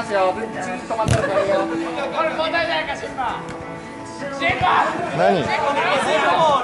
ますよ。止まったらこれよ。これ問題ないか、シンバ。シンバ。 何？